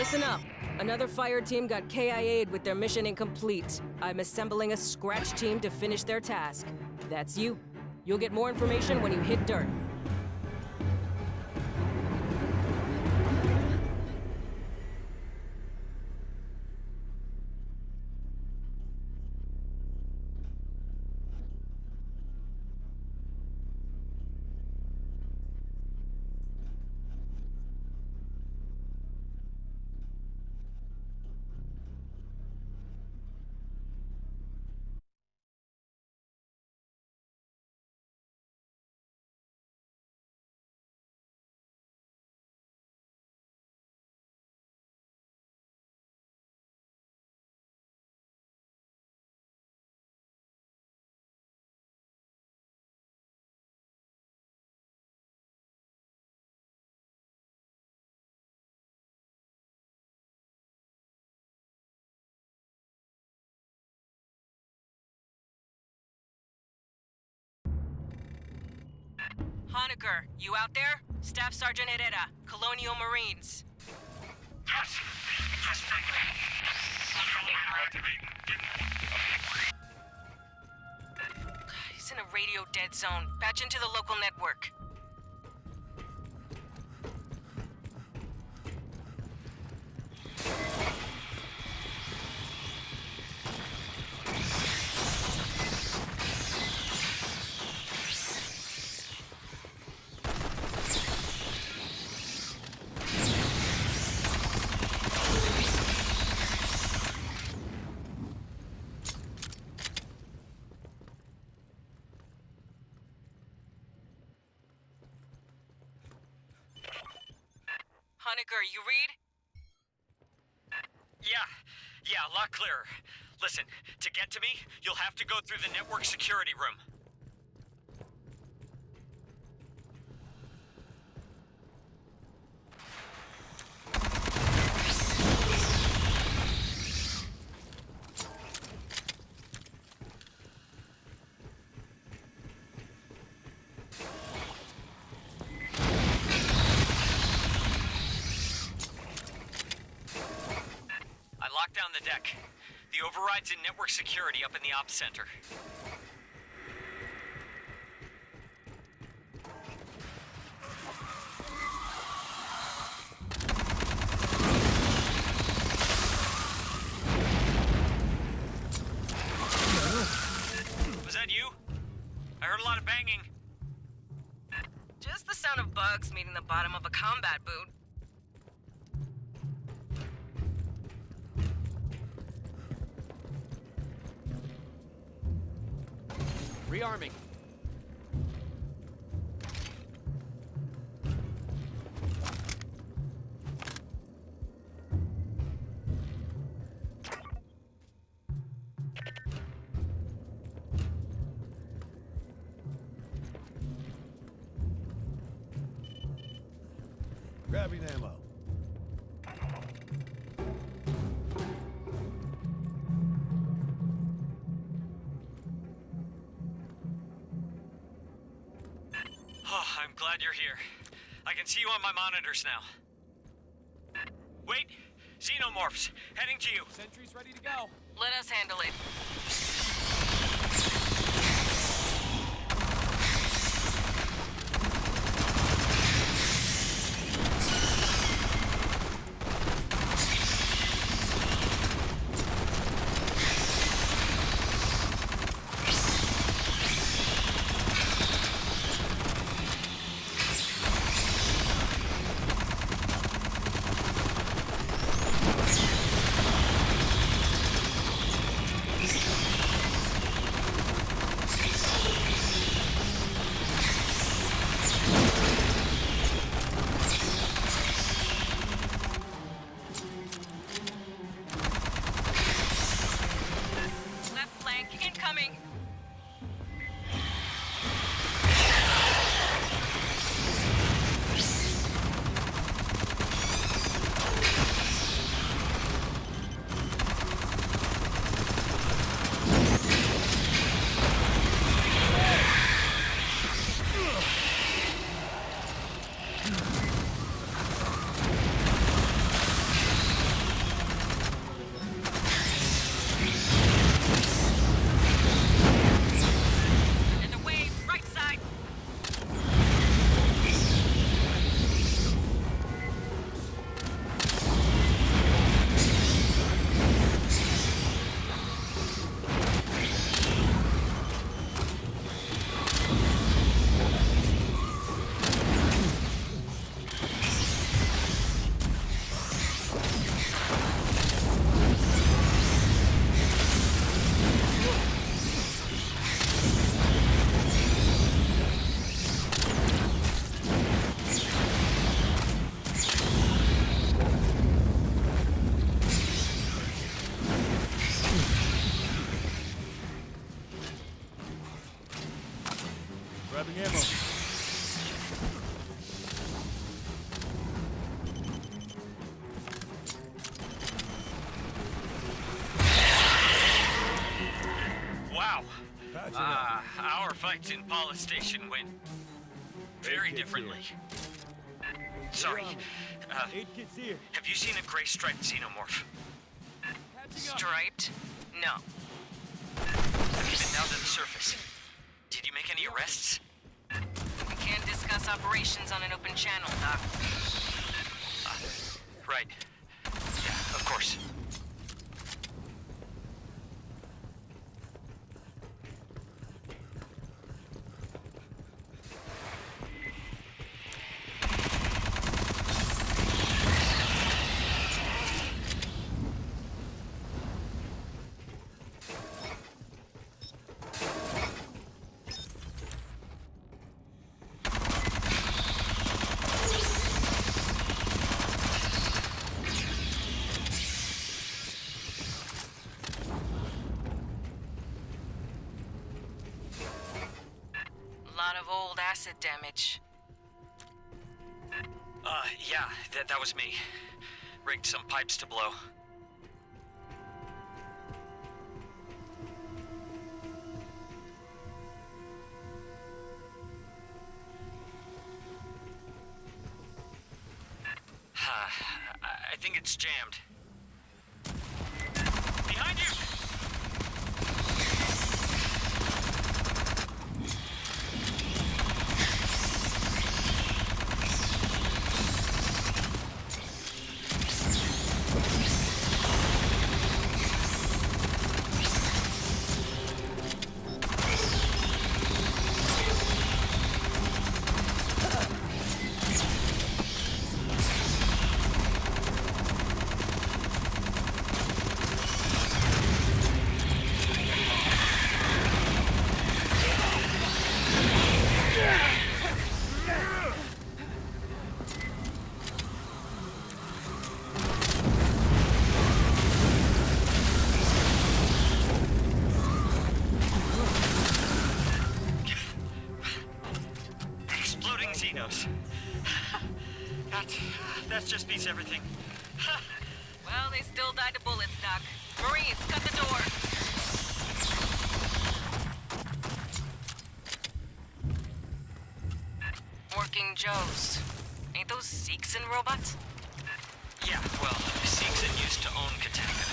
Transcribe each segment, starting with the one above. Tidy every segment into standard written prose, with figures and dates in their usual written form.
Listen up. Another fire team got KIA'd with their mission incomplete. I'm assembling a scratch team to finish their task. That's you. You'll get more information when you hit dirt. Honecker, you out there? Staff Sergeant Herrera, Colonial Marines. Yes! Yes, thank you. He's in a radio dead zone. Patch into the local network. Honecker, you read? Yeah, a lot clearer. Listen, to get to me, you'll have to go through the network security room. Lock down the deck. The override's in network security up in the ops center. Was that you? I heard a lot of banging. Just the sound of bugs meeting the bottom of a combat boot. Rearming. Grabbing ammo. I'm glad you're here. I can see you on my monitors now. Wait! Xenomorphs! Heading to you! Sentry's ready to go. Let us handle it. Using ammo. Wow. Our fights in Paula Station went very differently. Sorry. Aid kit's here. Have you seen a gray striped xenomorph? Striped? No. Have you been down to the surface? Did you make any arrests? We can't discuss operations on an open channel, Doc. Right. Yeah, of course. Lot of old acid damage. Yeah, that was me. Rigged some pipes to blow. I think it's jammed. Behind you! Xenos. That just beats everything. Well, they still died to bullets, Doc. Marines, cut the door! Working Joes. Ain't those Sikhs and robots? Yeah, well, Sikhs used to own Katanga.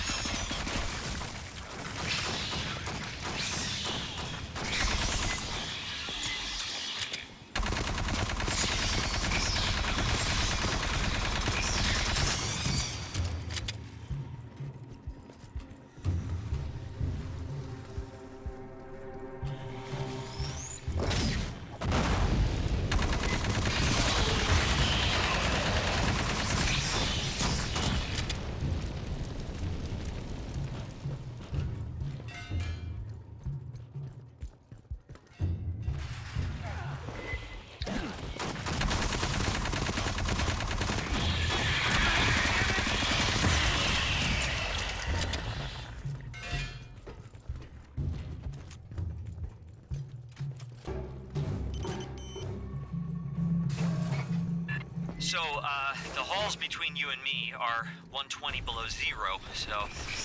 So, the halls between you and me are 120 below zero, so...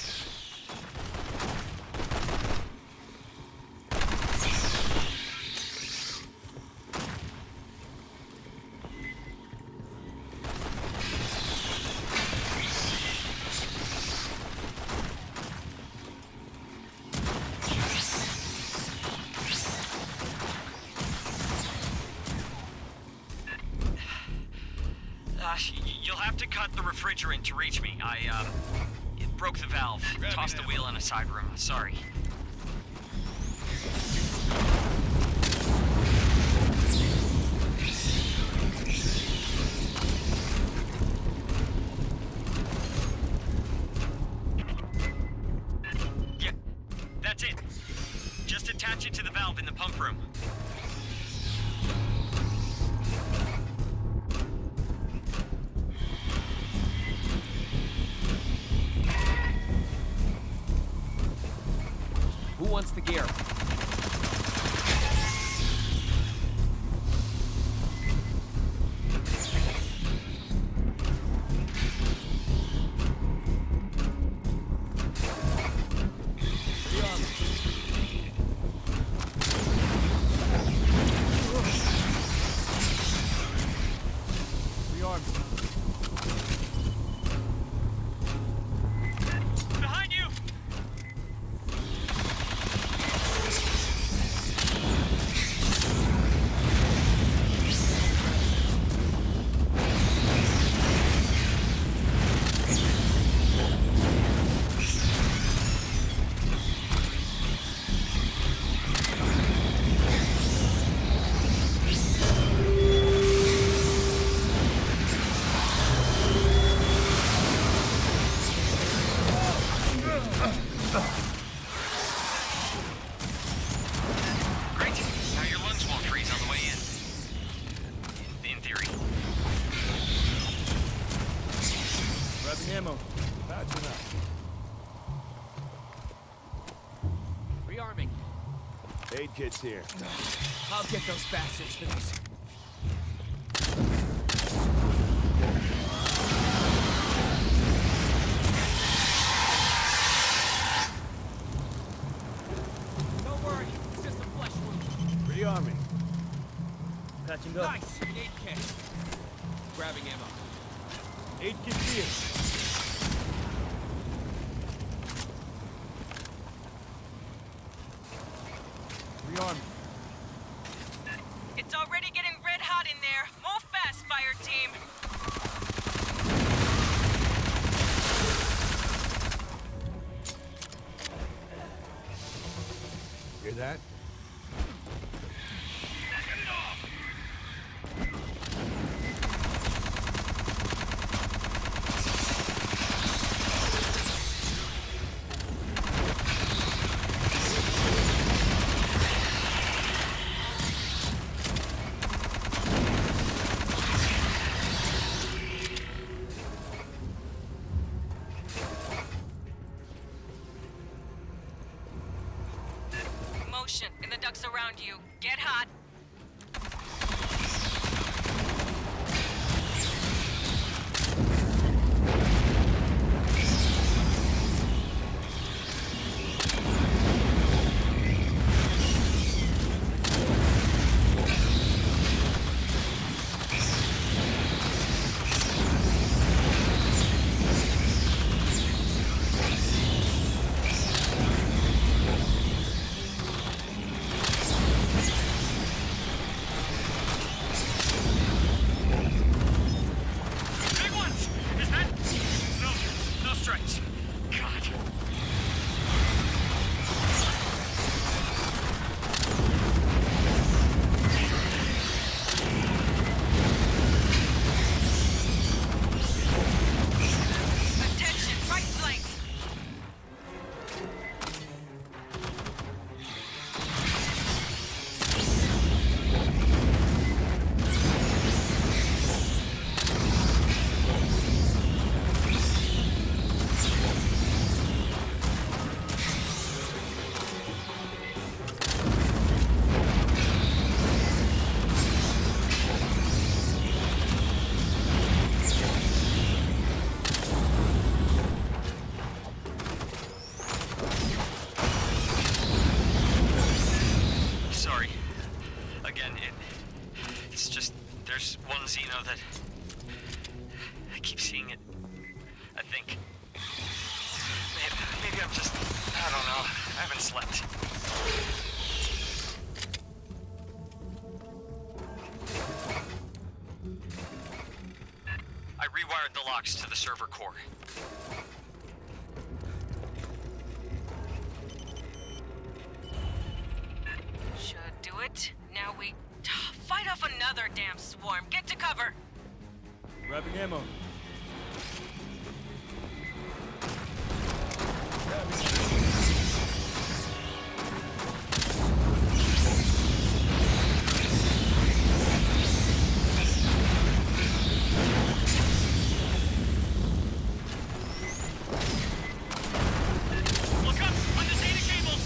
You'll have to cut the refrigerant to reach me. It broke the valve. Tossed the wheel in a side room. Sorry. Yeah, that's it. Just attach it to the valve in the pump room. Who wants the gear? Aid kit's here. I'll get those bastards for this. Don't worry, it's just a flesh wound. Rearming. Patching up. Nice! Aid kit. Grabbing ammo. Aid kit's here. Rearming. It's already getting red hot in there. Move fast, fire team. Hear that? Motion in the ducts around you. Get hot. Big ones! Is that... No strikes. God. Attention, right flank. Sorry. Again, it's just... There's one Xeno that... I keep seeing it. I think. Maybe I'm just... I don't know. I haven't slept. I rewired the locks to the server core. Should do it. Now we fight off another damn swarm. Get to cover. Grabbing ammo. Look up! On the data cables!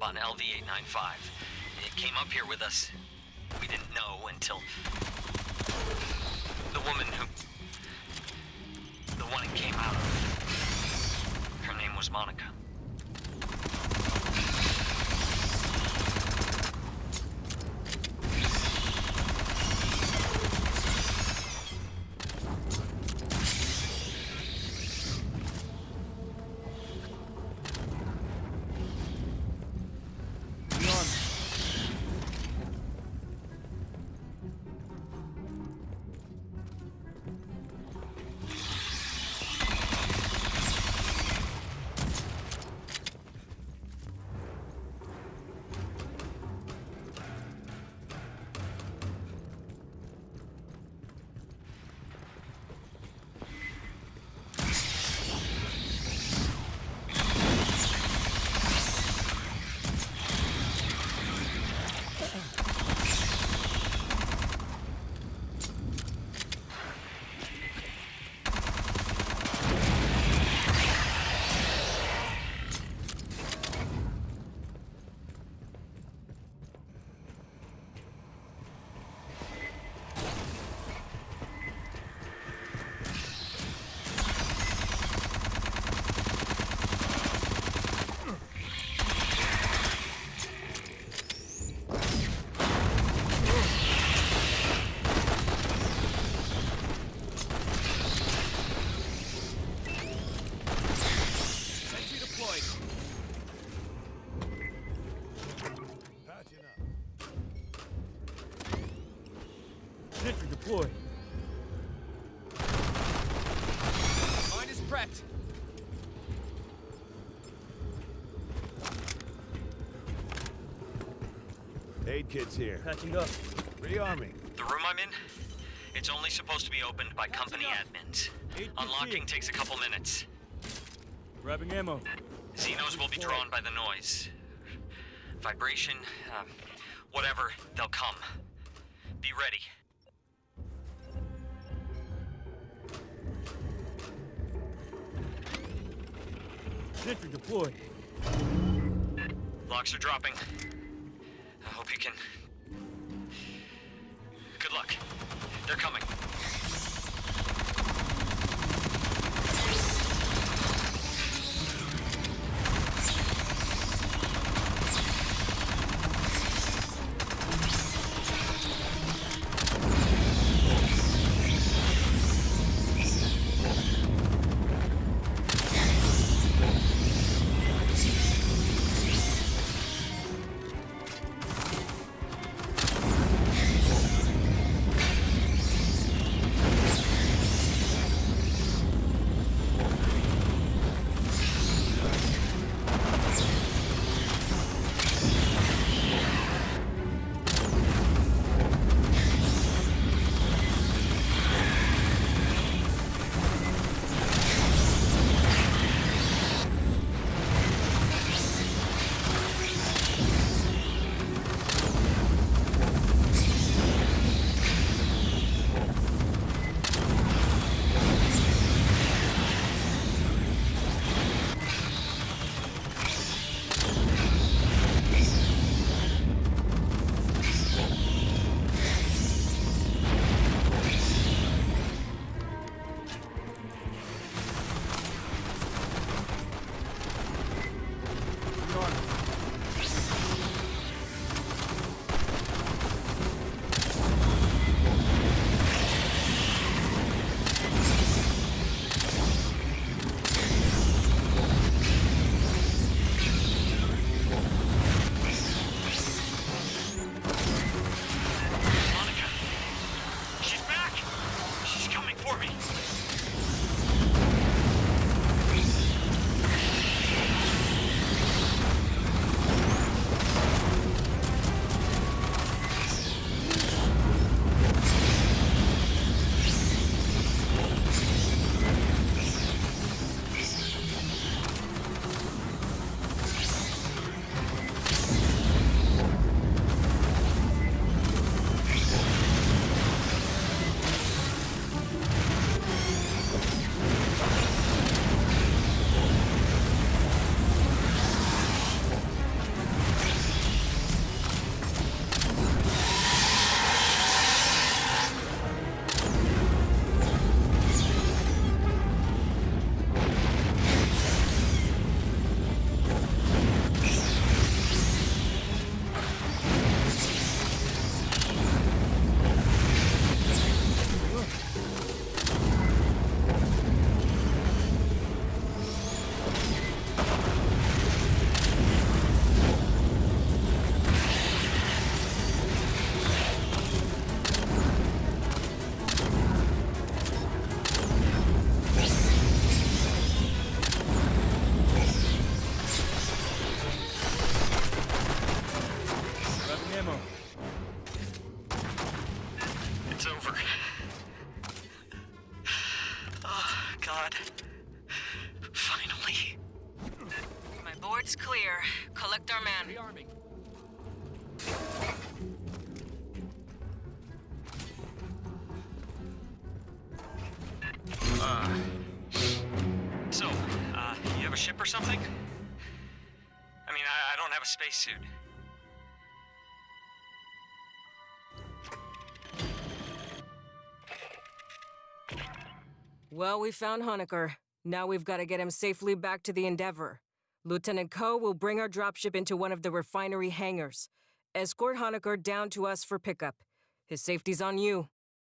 on LV-895. It came up here with us. We didn't know until... the woman who... the one it came out of. Her name was Monica. Sentry deployed. Mine is prepped. Aid kit's here. Patching up. Rearming. The room I'm in? It's only supposed to be opened by company admins. Unlocking takes a couple minutes. Grabbing ammo. Xenos will be drawn by the noise. Vibration, whatever, they'll come. Be ready. Sentry deployed. Locks are dropping. I hope you can... Good luck. They're coming. ship or something? I mean, I don't have a spacesuit. Well, we found Honecker. Now we've got to get him safely back to the Endeavor. Lieutenant Ko will bring our dropship into one of the refinery hangars. Escort Honecker down to us for pickup. His safety's on you.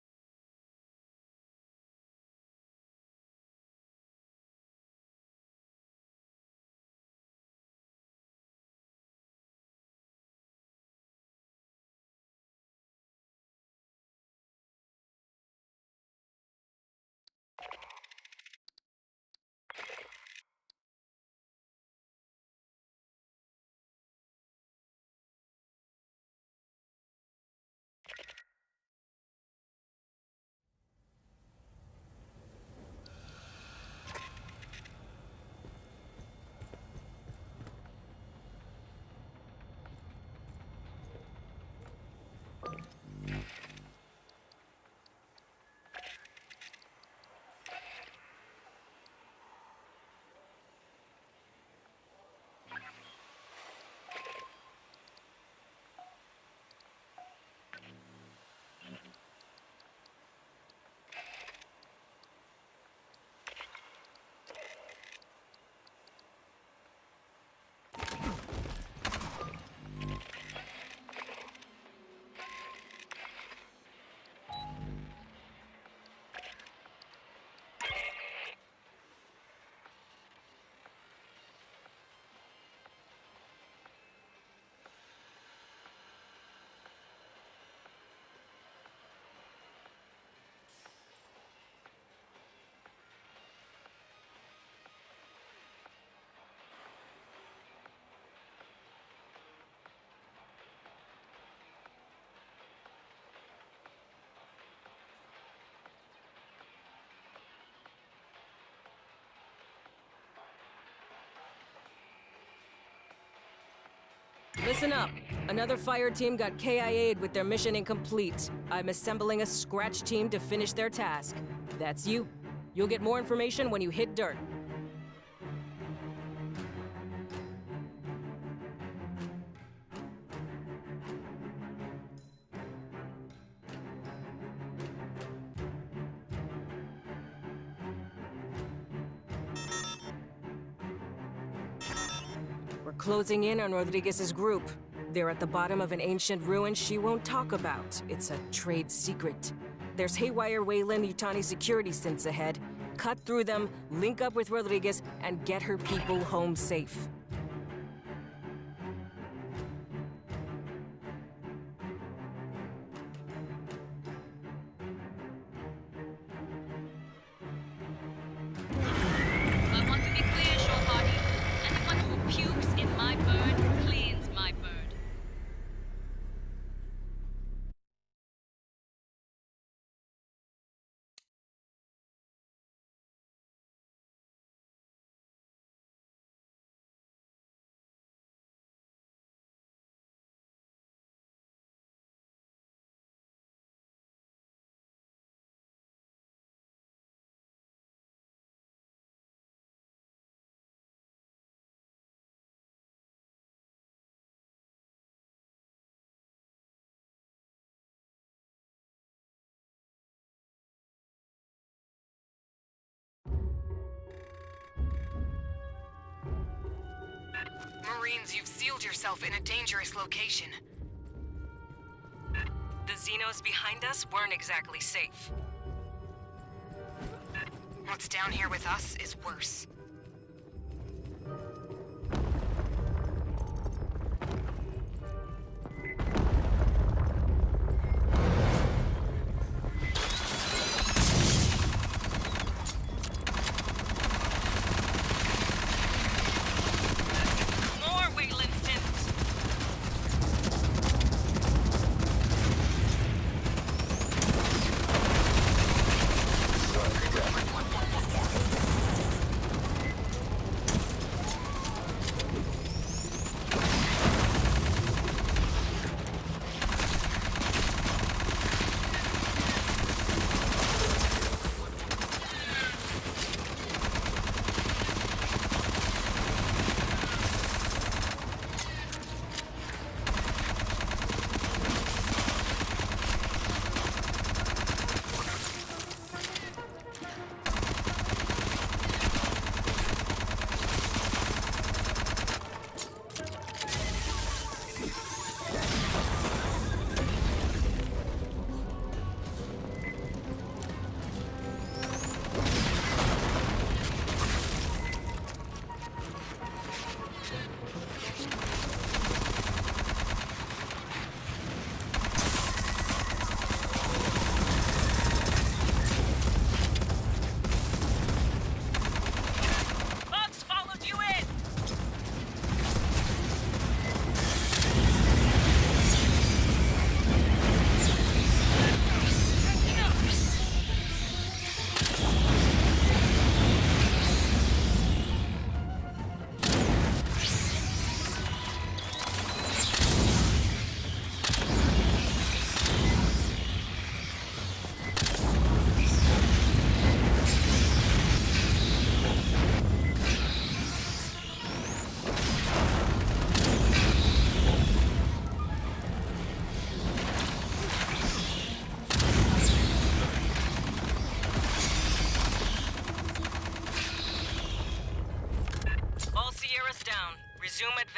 Listen up. Another fire team got KIA'd with their mission incomplete. I'm assembling a scratch team to finish their task. That's you. You'll get more information when you hit dirt. Closing in on Rodriguez's group. They're at the bottom of an ancient ruin she won't talk about. It's a trade secret. There's haywire Weyland-Yutani security synths ahead. Cut through them, link up with Rodriguez, and get her people home safe. Marines, you've sealed yourself in a dangerous location. The Xenos behind us weren't exactly safe. What's down here with us is worse.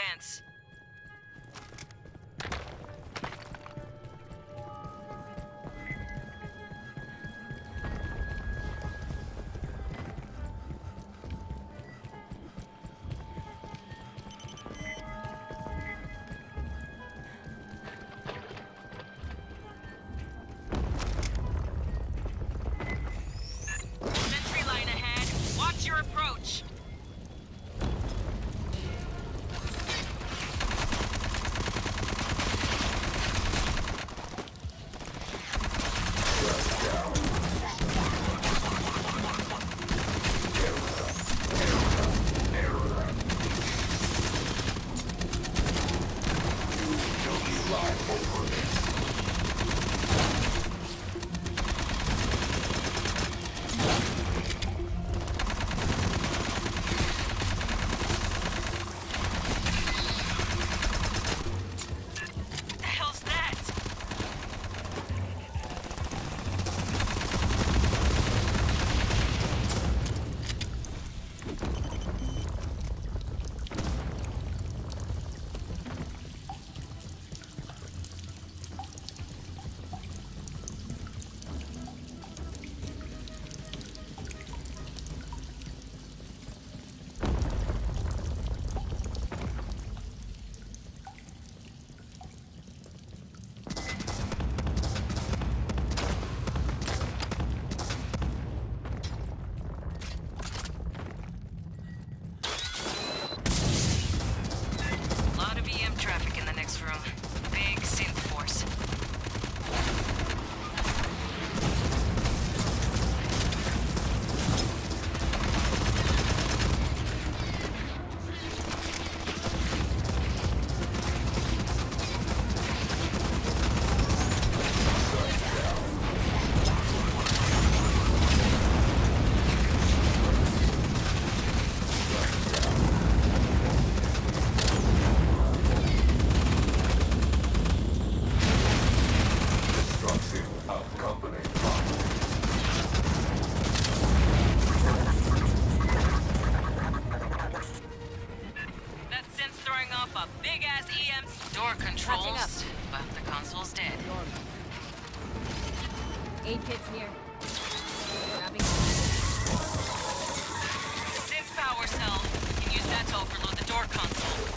advance. Sentry line ahead. Watch your approach. The hell's that? Lot of EM traffic in the next room. Big synth force. That synth's throwing off a big-ass EM... Door controls, but the console's dead. 8 kids here. Grabbing. Synth power cell. You can use that to overload the door console.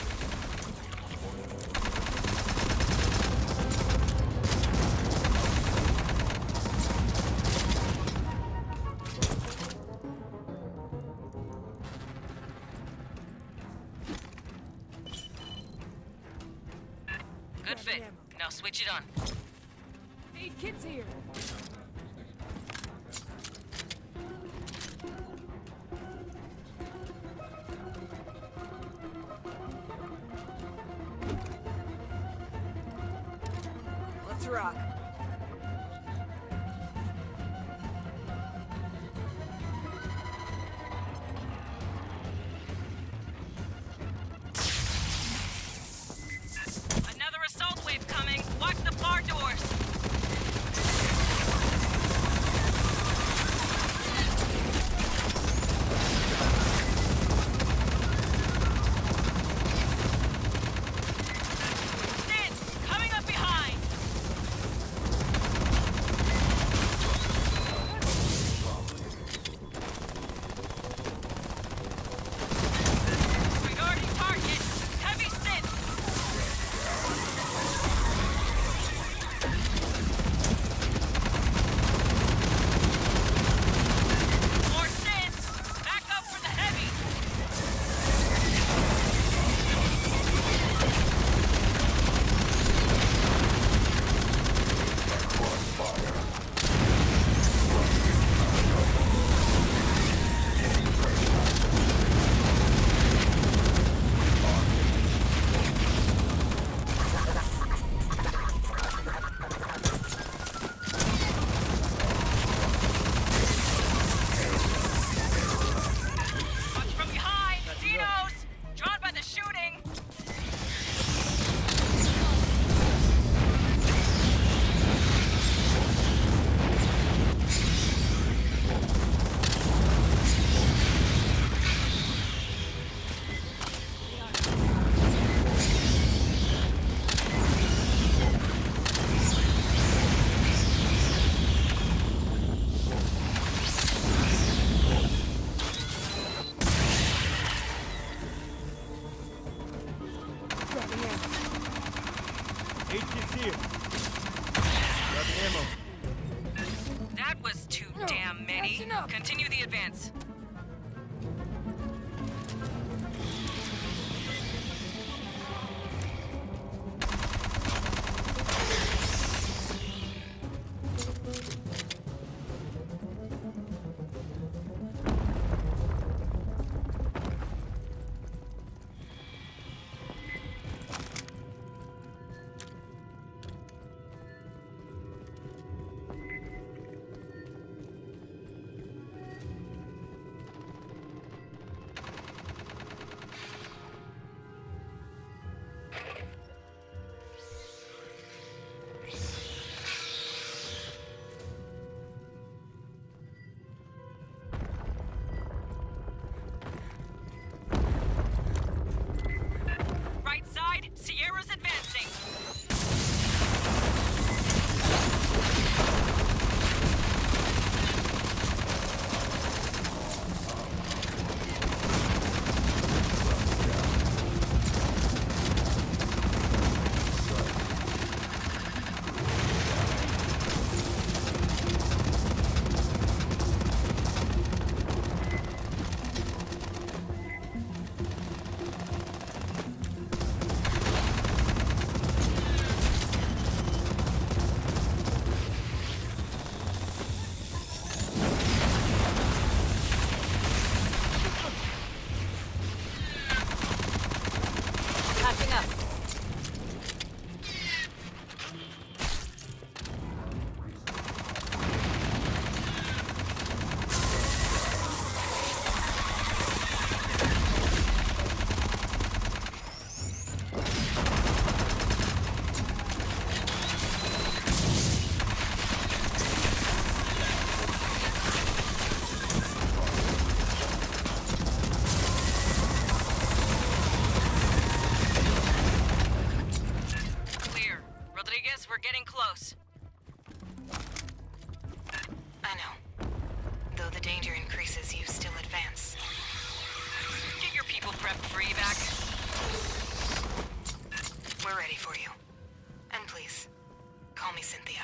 Good fit. Now switch it on. 8 kids here. Let's rock. Another assault wave coming. Watch the bar doors. Synth, coming up behind. 8 kids here. Grabbing ammo. That was too damn many. Catching up. Continue the advance. Right side, Sierra's advancing. Catching up. Clear. Rodriguez, we're getting close. I know. Though the danger increases, you still advance. Get your people prepped for evac. We're ready for you. And please, call me Cynthia.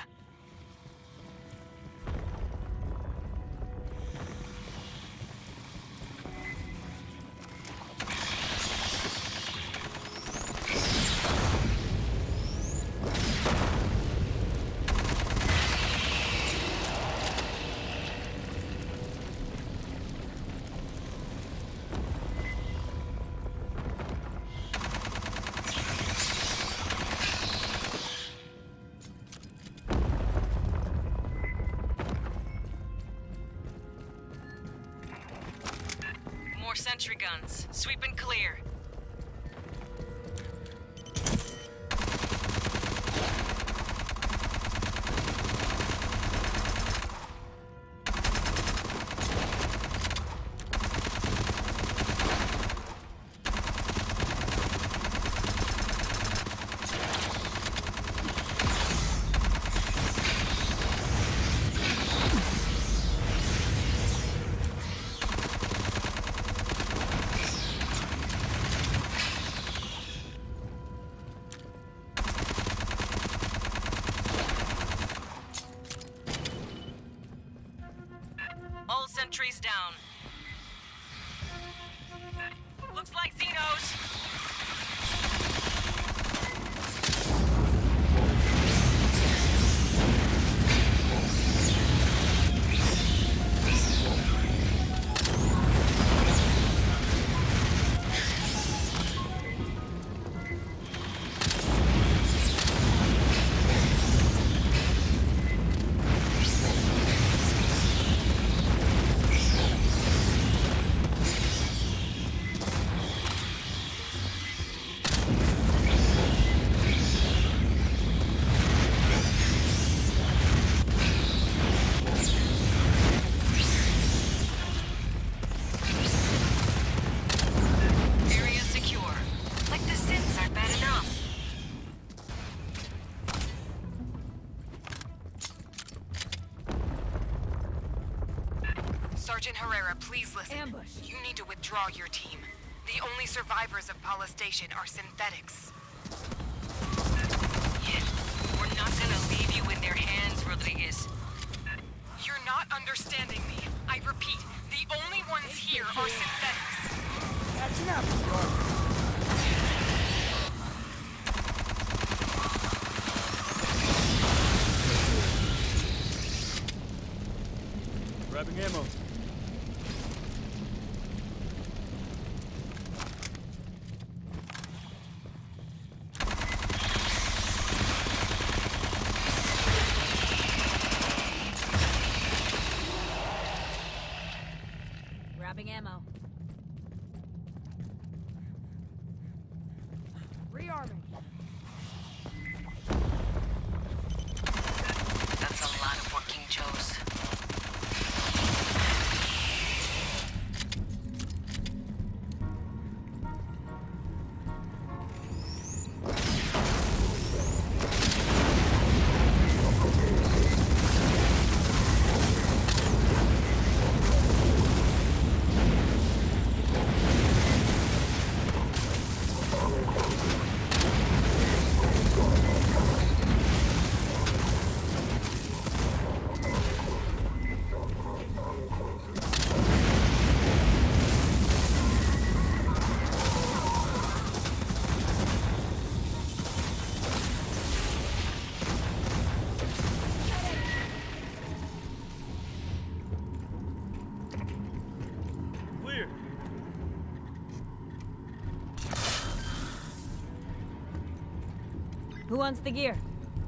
More sentry guns. Sweep and clear. All sentries down. Looks like Xenos. Area secure. Like the Sins aren't bad enough. Sergeant Herrera, please listen. Ambush. You need to withdraw your team. The only survivors of Paula Station are synthetics. Yes. Grabbing ammo. Grabbing ammo. Rearming. That's a lot of working Joes. Clear. Who wants the gear?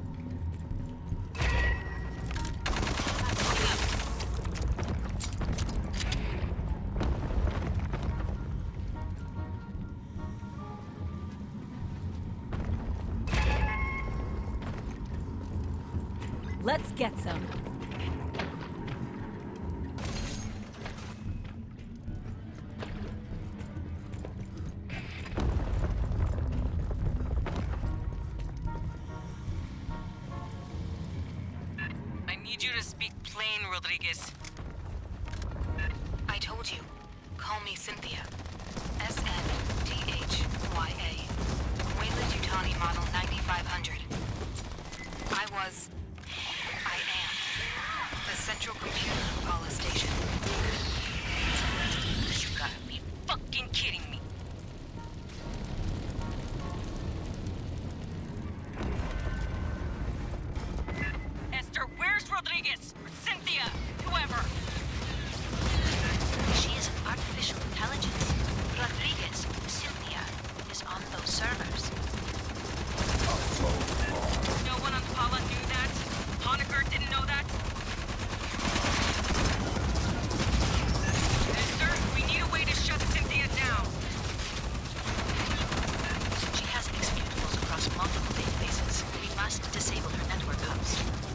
Let's get some. I need you to speak plain, Rodriguez. I told you. Call me Cynthia. S-N-T-H-Y-A. Wayland Yutani Model 9500. I am the central computer of Paula Station. You gotta be fucking kidding me. Esther, where's Rodriguez? Or Cynthia? Whoever. She is an artificial intelligence. Rodriguez, Cynthia, is on those servers. No one on Paula knew that? Honecker didn't know that? Esther, we need a way to shut Cynthia down. She has executables across multiple databases. We must disable her network hubs.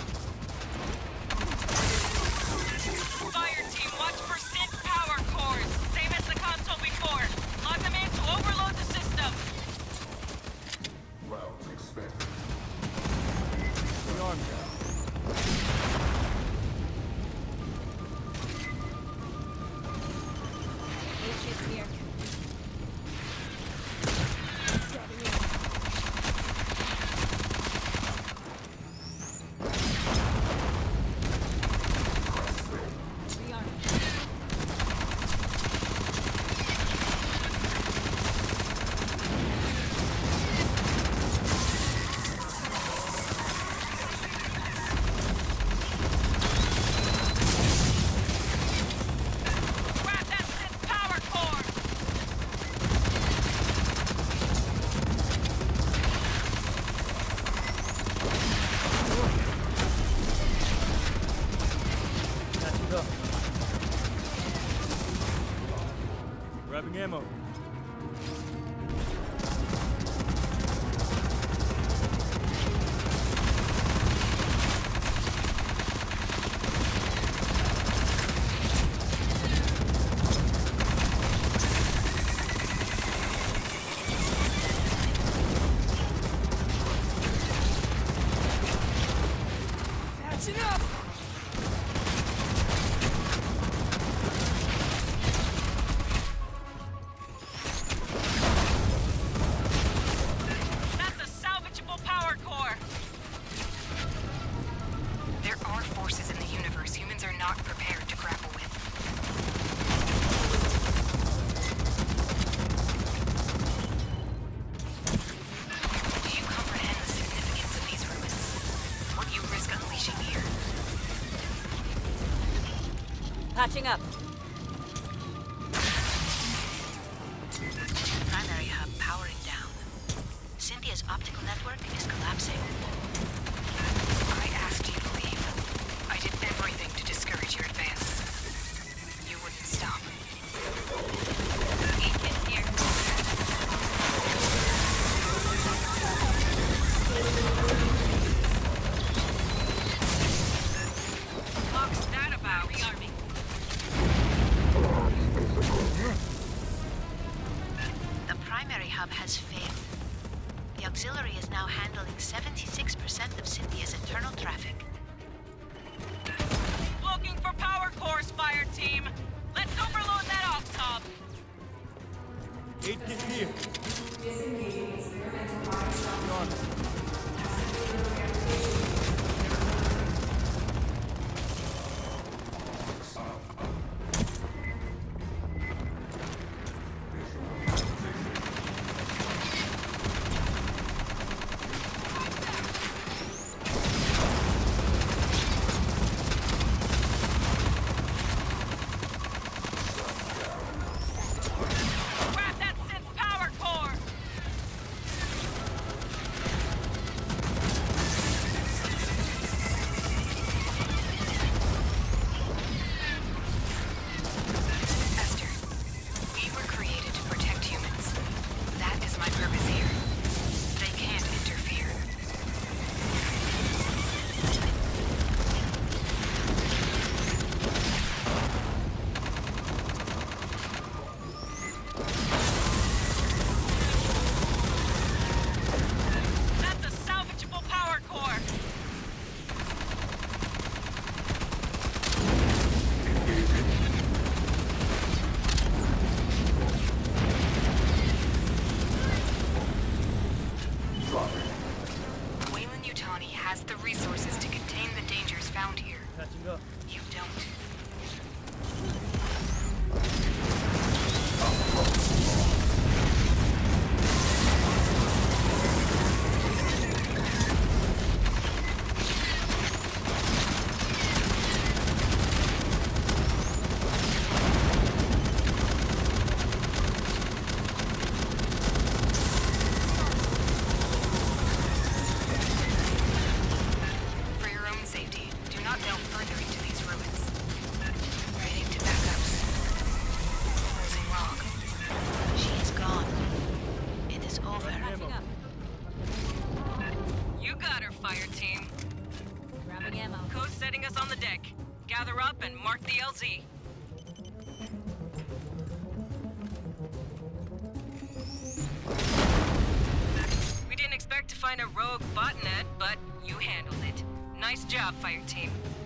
Fire team, watch for synth power cores. Same as the console before. Lock them in to overload the system. Rearm. Eight kids here. Stepping in. Rearming. Grab that synth power core. Catching up. Grabbing ammo. Catching up! That's a salvageable power core. There are forces in the universe humans are not prepared to grapple with. Do you comprehend the significance of these ruins? What you risk unleashing here? Patching up. Primary hub powering down. Cynthia's optical network is collapsing. I asked you to leave. I did everything to discourage your advance. You wouldn't stop. Beacon here. What's that about? Rearming. The primary hub has failed. The auxiliary is now handling 76% of Cynthia's internal traffic. Looking for power cores, fire team. Let's overload that off top. 8 kit here. Copy armor. Grab that synth power core. Esther, we were created to protect humans. That is my purpose here. They can't interfere. That's a salvageable power core. Wayland-Yutani has the resources to contain the dangers found here. Patching up. You don't. For your own safety, do not delve further into these ruins. Heading to backups. Closing log. She is gone. It is over. Patching up. You got her, fire team. Grabbing ammo. Coast setting us on the deck. Gather up and mark the LZ. We didn't expect to find a rogue botnet, but you handled it. Nice job, fire team.